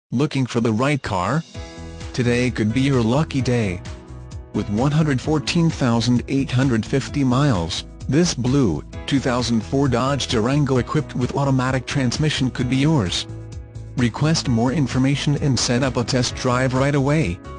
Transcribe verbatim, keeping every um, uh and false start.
Looking for the right car? Today could be your lucky day. With one hundred fourteen thousand eight hundred fifty miles, this blue, two thousand four Dodge Durango equipped with automatic transmission could be yours. Request more information and set up a test drive right away.